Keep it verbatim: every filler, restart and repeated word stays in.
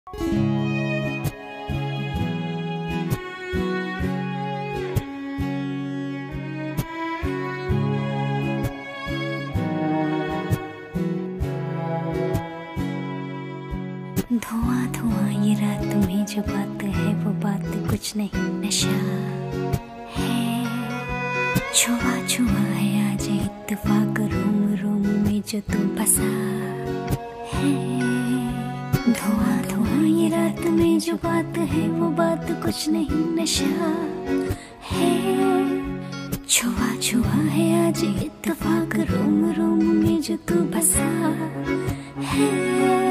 धुआं धुआं ये रात में जो बात है वो बात कुछ नहीं नशा है। छुआ छुआ है आज इत्तेफाक रोम रोम में जो तू बसा है। धुआं धुआं ये रात में जो बात है वो बात कुछ नहीं नशा है। छुआ छुआ है आज इत्तेफाक रोम रोम में जो तू बसा है।